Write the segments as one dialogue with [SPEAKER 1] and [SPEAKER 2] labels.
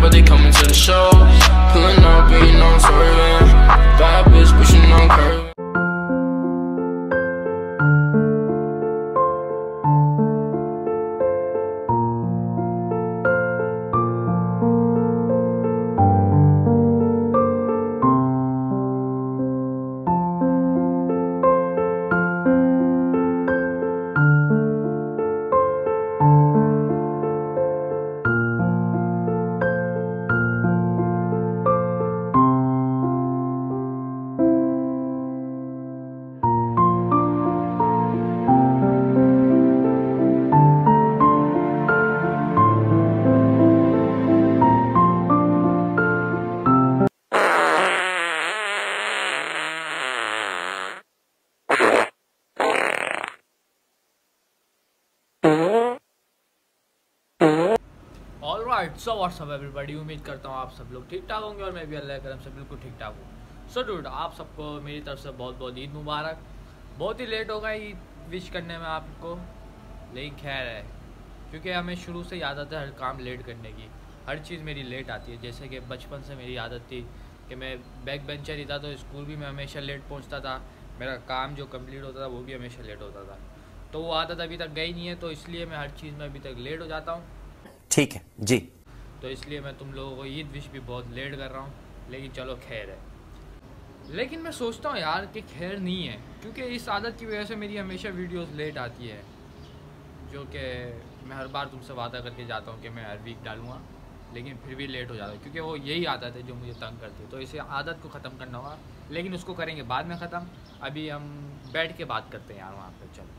[SPEAKER 1] but they coming to the show. Pulling up, and you know I'm swerving. Bad bitch pushing on curve.
[SPEAKER 2] Alright, so what's up everybody. उम्मीद करता हूँ आप सब लोग ठीक ठाक होंगे और मैं भी अल्लाह करम से बिल्कुल ठीक ठाक हूँ। सो डूड, आप सबको मेरी तरफ से बहुत बहुत ईद मुबारक। बहुत ही लेट हो गई विश करने में आपको, लेकिन खैर है, क्योंकि हमें शुरू से ही आदत है हर काम लेट करने की। हर चीज़ मेरी लेट आती है। जैसे कि बचपन से मेरी आदत थी कि मैं बैक बेंचर ही था, तो स्कूल भी मैं हमेशा लेट पहुँचता था। मेरा काम जो कम्प्लीट होता था वो भी हमेशा लेट होता था। तो वो आदत अभी तक गई नहीं है, तो इसलिए मैं हर चीज़ में अभी तक लेट हो जाता हूँ।
[SPEAKER 3] ठीक है जी।
[SPEAKER 2] तो इसलिए मैं तुम लोगों को ईद विश भी बहुत लेट कर रहा हूँ, लेकिन चलो खैर है। लेकिन मैं सोचता हूँ यार कि खैर नहीं है, क्योंकि इस आदत की वजह से मेरी हमेशा वीडियोस लेट आती है, जो कि मैं हर बार तुमसे वादा करके जाता हूँ कि मैं हर वीक डालूँगा, लेकिन फिर भी लेट हो जाता है, क्योंकि वो यही आदत है जो मुझे तंग करती है। तो इसे आदत को ख़त्म करना होगा, लेकिन उसको करेंगे बाद में ख़त्म। अभी हम बैठ के बात करते हैं यार वहाँ पर। चलो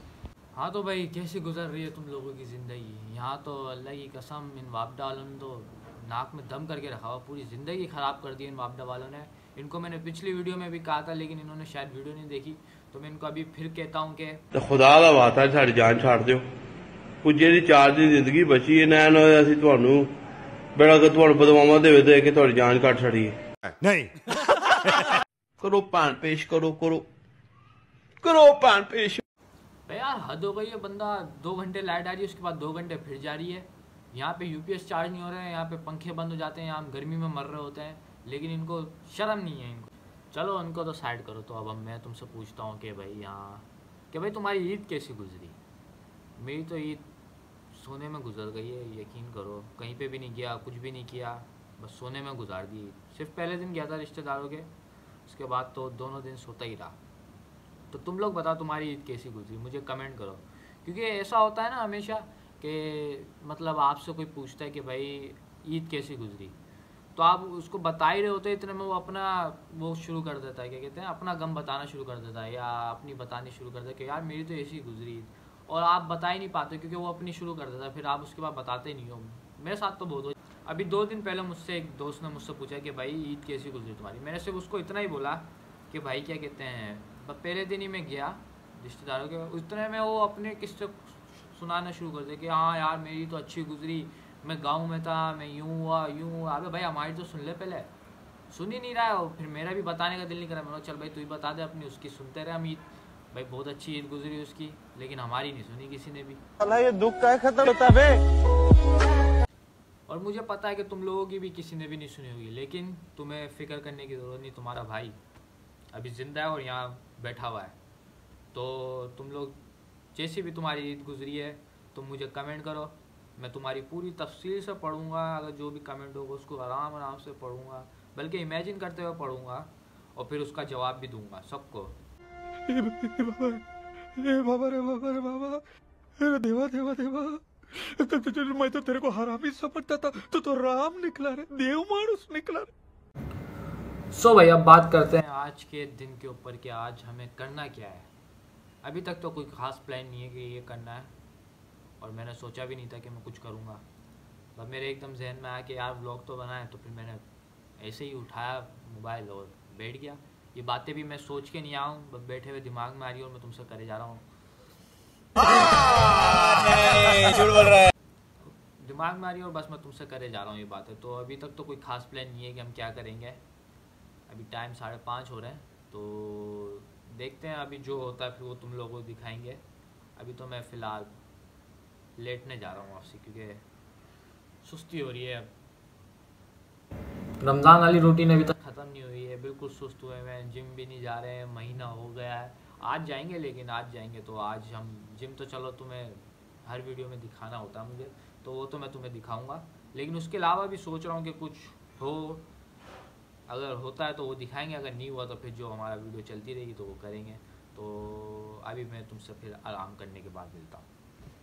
[SPEAKER 2] हाँ, तो भाई कैसे गुजर रही है तुम लोगों की ज़िंदगी? यहाँ तो अल्लाह की कसम, इन वापडा वालों ने तो नाक में दम करके रखा हुआ, पूरी ज़िंदगी ख़राब कर दी इन वापडा वालों ने। इनको मैंने पिछली वीडियो में भी कहा था, लेकिन इन्होंने शायद वीडियो नहीं देखी, तो मैं इनको अभी फिर कहता हूँ कि
[SPEAKER 4] तो खुदा दा वास्ता साडी जान छाड़ दिओ। कुछ जेहड़ी 4 दिन जिंदगी बची है नैन असीं तुहानू बेड़ा के तुहानू बदवावां दे दे के तुहाडी जान कट छड़ीए। नहीं करो पान पेश, करो करो करो पान पेश।
[SPEAKER 2] यार हद हो गई है। बंदा 2 घंटे लाइट आ रही है, उसके बाद 2 घंटे फिर जा रही है। यहाँ पे यूपीएस चार्ज नहीं हो रहे हैं, यहाँ पे पंखे बंद हो जाते हैं, यहाँ हम गर्मी में मर रहे होते हैं, लेकिन इनको शर्म नहीं है इनको। चलो उनको तो साइड करो। तो अब मैं तुमसे पूछता हूँ कि भाई यहाँ कि भाई तुम्हारी ईद कैसी गुजरी? मेरी तो ईद सोने में गुजर गई है, यकीन करो। कहीं पे भी नहीं गया, कुछ भी नहीं किया, बस सोने में गुजार दी। सिर्फ पहले दिन गया था रिश्तेदारों के, उसके बाद तो दोनों दिन सोता ही रहा। तो तुम लोग बताओ तुम्हारी ईद कैसी गुजरी, मुझे कमेंट करो। क्योंकि ऐसा होता है ना हमेशा कि मतलब आपसे कोई पूछता है कि भाई ईद कैसी गुजरी, तो आप उसको बता ही रहे होते हैं, इतने में वो अपना वो शुरू कर देता है, क्या कहते हैं, अपना गम बताना शुरू कर देता है, या अपनी बतानी शुरू कर देता है कि यार मेरी तो ऐसी गुजरी ईद, और आप बता ही नहीं पाते क्योंकि वो अपनी शुरू कर देता है, फिर आप उसके बाद बताते ही नहीं हो। मेरे साथ तो बहुत हो। अभी 2 दिन पहले मुझसे एक दोस्त ने मुझसे पूछा कि भाई ईद कैसी गुजरी तुम्हारी। मैंने सिर्फ उसको इतना ही बोला कि भाई क्या कहते हैं, पहले दिन ही मैं गया रिश्तेदारों के, उतने में वो अपने किस्से सुनाना शुरू कर दे कि हाँ यार मेरी तो अच्छी गुजरी, मैं गांव में था, मैं यूँ हुआ यूँ हुआ। अबे भाई हमारी तो सुन ले, पहले सुन ही नहीं रहा है वो, फिर मेरा भी बताने का दिल नहीं करा। मैंने चल भाई तू ही बता दे अपनी, उसकी सुनते रहे हम ईद। भाई बहुत अच्छी ईद गुजरी उसकी, लेकिन हमारी नहीं सुनी किसी ने भी।
[SPEAKER 4] ये दुख का खत्म होता है।
[SPEAKER 2] और मुझे पता है कि तुम लोगों की भी किसी ने भी नहीं सुनी होगी, लेकिन तुम्हें फिक्र करने की ज़रूरत नहीं। तुम्हारा भाई अभी ज़िंदा है और यहाँ बैठा हुआ है। तो तुम लोग जैसी भी तुम्हारी ईद गुजरी है तुम मुझे कमेंट करो, मैं तुम्हारी पूरी तफसील से पढ़ूंगा। अगर जो भी कमेंट होगा उसको आराम आराम से पढ़ूंगा, बल्कि इमेजिन करते हुए पढ़ूंगा, और फिर उसका जवाब भी दूंगा सबको।
[SPEAKER 5] देवा देवा देवा, मैं तो तेरे को हरामी समझता था, तो राम निकला रे, देव मानुस निकला रे।
[SPEAKER 2] सो भाई अब बात करते हैं आज के दिन के ऊपर कि आज हमें करना क्या है। अभी तक तो कोई ख़ास प्लान नहीं है कि ये करना है, और मैंने सोचा भी नहीं था कि मैं कुछ करूँगा। तब मेरे एकदम जहन में आया कि यार व्लॉग तो बनाए, तो फिर मैंने ऐसे ही उठाया मोबाइल और बैठ गया। ये बातें भी मैं सोच के नहीं आऊँ, बस बैठे हुए दिमाग में आ रही है और मैं तुमसे करे जा रहा हूँ। दिमाग में आ रही है और बस मैं तुमसे करे जा रहा हूँ ये बातें। तो अभी तक तो कोई ख़ास प्लान नहीं है कि हम क्या करेंगे। अभी टाइम 5:30 हो रहे हैं, तो देखते हैं अभी जो होता है फिर वो तुम लोगों को दिखाएंगे। अभी तो मैं फ़िलहाल लेटने जा रहा हूँ आपसे, क्योंकि सुस्ती हो रही है। रमज़ान वाली रूटीन अभी तक ख़त्म नहीं हुई है, बिल्कुल सुस्त हुए हैं, जिम भी नहीं जा रहे हैं, महीना हो गया है। आज जाएंगे, लेकिन आज जाएंगे तो आज हम जिम तो चलो तुम्हें हर वीडियो में दिखाना होता है मुझे, तो वो तो मैं तुम्हें दिखाऊंगा, लेकिन उसके अलावा भी सोच रहा हूँ कि कुछ हो, अगर होता है तो वो दिखाएंगे, अगर नहीं हुआ तो फिर जो हमारा वीडियो चलती रहेगी तो वो करेंगे। तो अभी मैं तुमसे फिर आराम करने के बाद मिलता हूँ।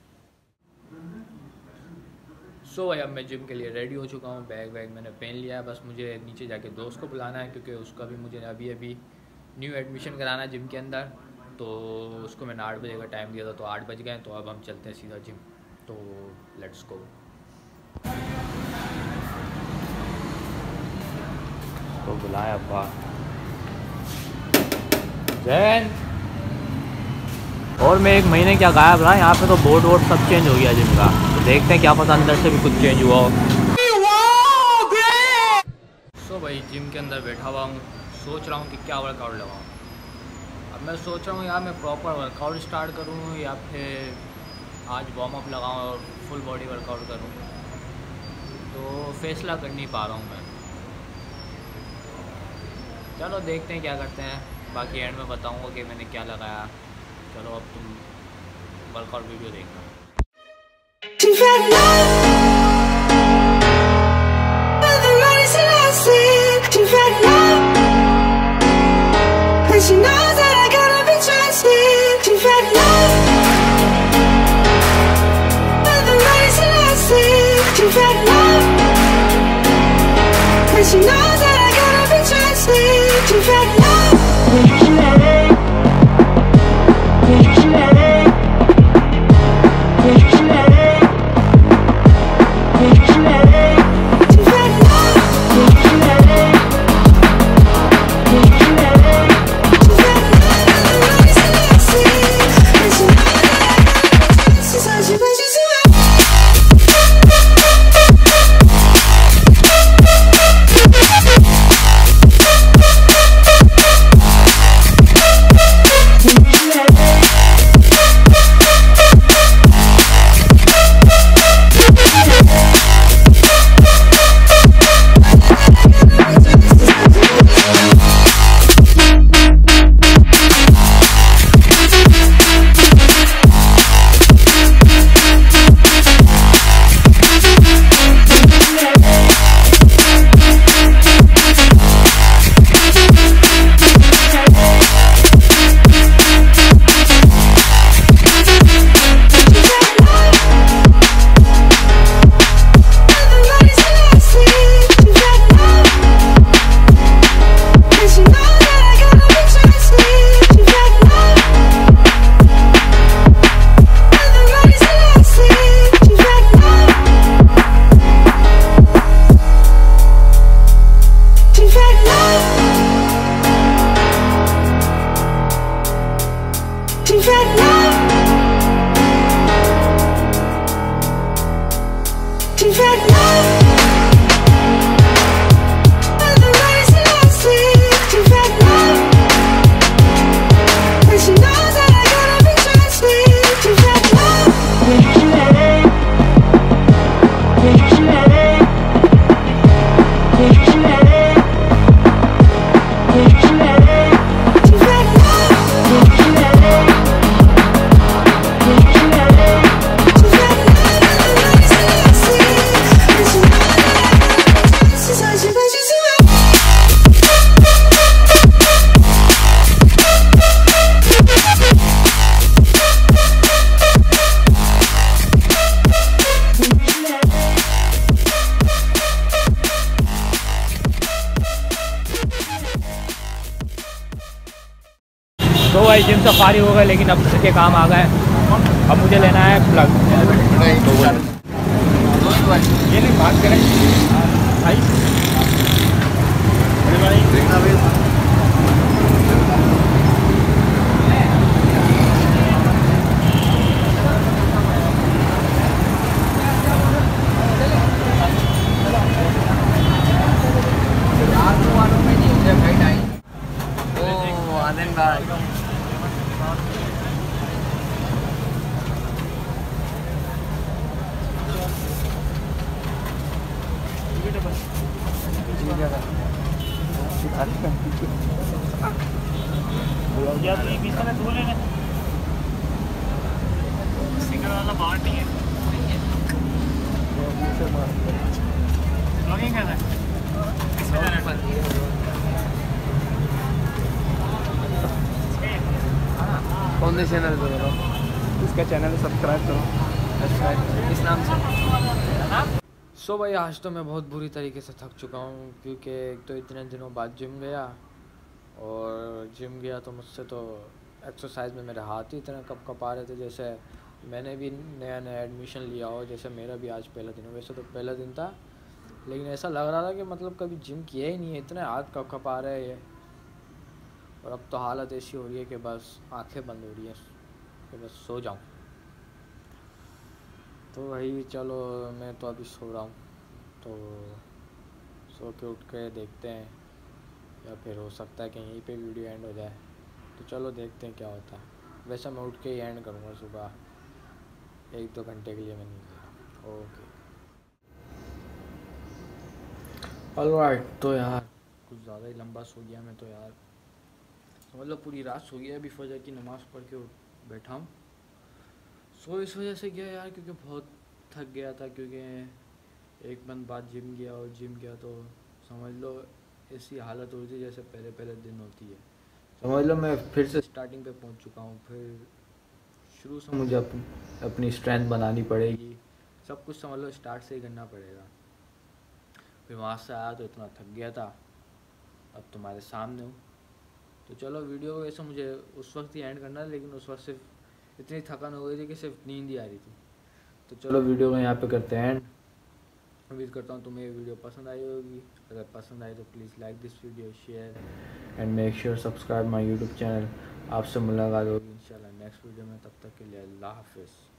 [SPEAKER 2] सो भाई अब मैं जिम के लिए रेडी हो चुका हूँ, बैग मैंने पहन लिया है, बस मुझे नीचे जाके दोस्त को बुलाना है क्योंकि उसका भी मुझे अभी न्यू एडमिशन कराना है जिम के अंदर, तो उसको मैंने 8 बजे का टाइम दिया था, तो 8 बज गए, तो अब हम चलते हैं सीधा जिम, तो लेट्स गो। तो बुलाया अब्बा जैन, और मैं 1 महीने क्या गायब रहा, यहाँ पे तो बोर्ड वोर्ड सब चेंज हो गया जिम का, तो देखते हैं क्या पता अंदर से भी कुछ चेंज हुआ हो। सो भाई जिम के अंदर बैठा हुआ हूँ, सोच रहा हूँ कि क्या वर्कआउट लगाऊँ। अब मैं सोच रहा हूँ यार मैं प्रॉपर वर्कआउट स्टार्ट करूँ या फिर आज वार्म अप लगाऊँ और फुल बॉडी वर्कआउट करूँ, तो फैसला कर नहीं पा रहा हूँ मैं। चलो देखते हैं क्या करते हैं, बाकी एंड में बताऊँगा कि मैंने क्या लगाया। चलो अब तुम वर्कआउट वीडियो देखना। तो भाई जिम से फारिग हो गए, लेकिन अब घर के काम आ गए। अब मुझे लेना है प्लग। ये नहीं बात करें भाई, देखना भाई।
[SPEAKER 3] तेरे पास या तो ये 20 वाला दो लेना, सिंगल वाला बाहर नहीं है। लॉगिंग करना है, इसमें जाना है।
[SPEAKER 6] कौन से चैनल पे बताओ? इसका चैनल सब्सक्राइब करो इस नाम से।
[SPEAKER 2] सो भाई आज तो मैं बहुत बुरी तरीके से थक चुका हूँ, क्योंकि एक तो इतने दिनों बाद जिम गया, और जिम गया तो मुझसे तो एक्सरसाइज में मेरे हाथ ही इतने कप आ रहे थे, जैसे मैंने भी नया एडमिशन लिया हो, जैसे मेरा भी आज पहला दिन हो। वैसे तो पहला दिन था, लेकिन ऐसा लग रहा था कि मतलब कभी जिम किया ही नहीं है, इतने हाथ कप आ रहे हैं। और अब तो हालत ऐसी हो रही है कि बस आंखें बंद हो रही है कि बस सो जाऊं। तो भाई चलो, मैं तो अभी सो रहा हूँ, तो सो के उठ के देखते हैं, या फिर हो सकता है कि यहीं पे वीडियो एंड हो जाए। तो चलो देखते हैं क्या होता है। वैसे मैं उठ के ही एंड करूँगा, सुबह 1-2 घंटे के लिए मैं नहीं कर रहा। Okay alright. तो यार कुछ ज़्यादा ही लंबा सो गया मैं तो यार, मतलब पूरी रात सो गया। अभी फजर की नमाज़ पढ़ के बैठा हूँ। सो इस वजह से गया यार, क्योंकि बहुत थक गया था, क्योंकि एक मंथ बाद जिम गया, और जिम गया तो समझ लो ऐसी हालत हो रही थी जैसे पहले दिन होती है। समझ लो मैं फिर से स्टार्टिंग पे पहुंच चुका हूँ, फिर शुरू से मुझे अपनी स्ट्रेंथ बनानी पड़ेगी, सब कुछ समझ लो स्टार्ट से ही करना पड़ेगा। फिर वहाँ से आया तो इतना थक गया था, अब तुम्हारे सामने हूँ। तो चलो वीडियो को वैसे मुझे उस वक्त ही एंड करना है, लेकिन उस वक्त सिर्फ इतनी थकान हो गई थी कि सिर्फ नींद ही आ रही थी। तो चलो वीडियो को यहाँ पे करते हैं एंड। उम्मीद करता हूँ तुम्हें ये वीडियो पसंद आई होगी। अगर पसंद आई तो please like this video, share and make sure subscribe my YouTube channel. आपसे मुलाकात होगी इंशाल्लाह नेक्स्ट वीडियो में, तब तक के लिए अल्लाह हाफिज़।